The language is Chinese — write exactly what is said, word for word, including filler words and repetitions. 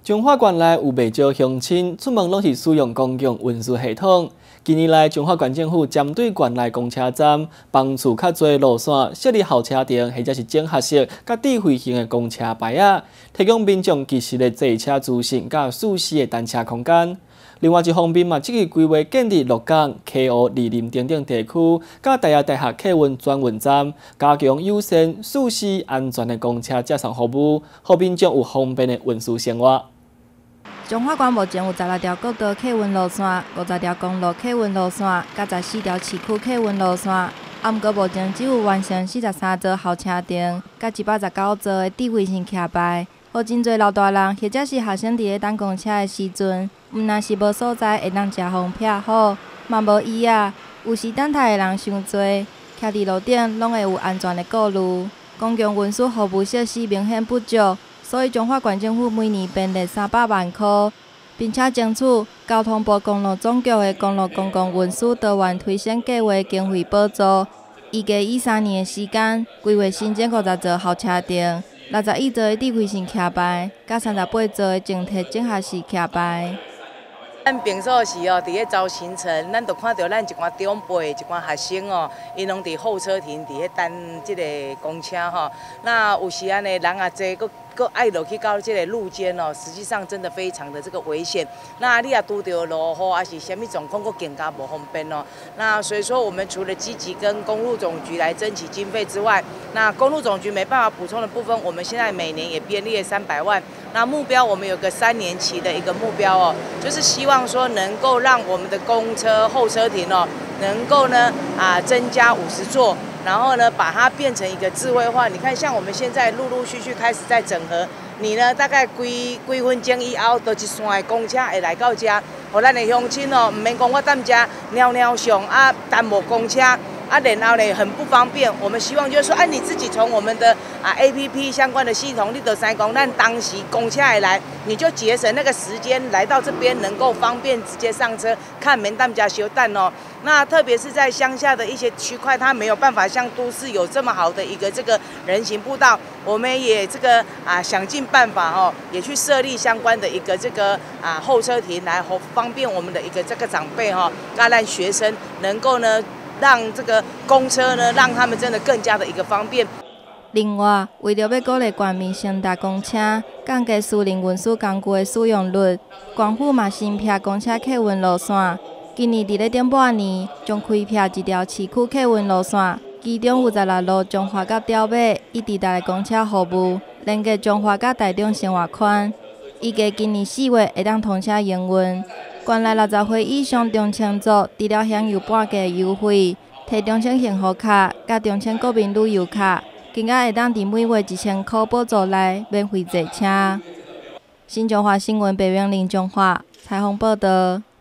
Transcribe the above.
中华县内有袂少乡亲出门拢是使用公共运输系统。近年来，中华县政府针对县内公车站帮助较侪路线设立候车亭，或者是整合式、甲智慧型的公车牌啊，提供民众及时的坐车资讯，甲舒适的单车空间。另外一方面嘛，积极规划建立鹿港、溪湖、二林等等地区，甲大业大厦客运转运站，加强优先、舒适、安全的公车接送服务，互民众有方便的运输生活。 中华县目前有十六条国道客运路线、五十条公路客运路线，甲十四条市区客运路线。啊，毋过目前只有完成四十三座候车亭，甲一百十九座的智慧型徛牌，互真侪老大人或者是学生伫咧等公车的时阵，毋但是无所在会当食方撇好，嘛无椅仔，有时等待的人伤多，徛伫路顶拢会有安全的顾虑。公共运输服务设施明显不足。所以，中华县政府每年编列三百万块，并且争取交通部公路总局的公路公共运输多元推展计划经费补助，预计以三年的时间，规划新增五十座候车亭、六十一座的智慧型徛牌，甲三十八座的静态整合式徛牌。 咱平素时哦，伫咧走行程，咱就看到咱一寡长辈、一寡学生哦，因拢伫候车亭伫咧等即个公车吼。那有时安尼人啊济，搁搁爱落去到即个路肩哦，实际上真的非常的这个危险。那你也拄到落雨还是什么状况，搁更加无方便哦。那所以说，我们除了积极跟公路总局来争取经费之外，那公路总局没办法补充的部分，我们现在每年也编列三百万。那目标我们有个三年期的一个目标哦，就是希望说能够让我们的公车候车亭哦，能够呢啊增加五十座，然后呢把它变成一个智慧化。你看，像我们现在陆陆续续开始在整合，你呢大概几几分钟以后，就一线的公车会来到这，互咱的乡亲哦，唔免讲我踮这尿尿上啊，耽误公车。啊，然后呢很不方便。我们希望就是说，哎、啊，你自己从我们的啊 A P P 相关的系统，你就三讲，咱当时公车会来，你就节省那个时间，来到这边能够方便直接上车，看免当家休蛋哦。那特别是在乡下的一些区块，它没有办法像都市有这么好的一个这个人行步道，我们也这个啊想尽办法哦，也去设立相关的一个这个啊候车亭，来方便我们的一个这个长辈哈、哦，让学生能够呢。让这个公车呢，让他们真的更加的一个方便。 另外，为了要鼓励县民乘搭公车，降低私人运输工具的使用率，县府嘛新辟公车客运路线。今年伫咧顶半年，将开辟一条市区客运路线，其中有十六路中华甲吊尾以直达的公车服务，连接中华甲台中生活圈。预计今年四月会当通车营运。县内六十岁以上中青族，除了享有半价优惠，摕中青幸福卡、甲中青国民旅游卡，更加会当伫每月一千块补助内免费坐车。新中华新闻北园林中华采访报道。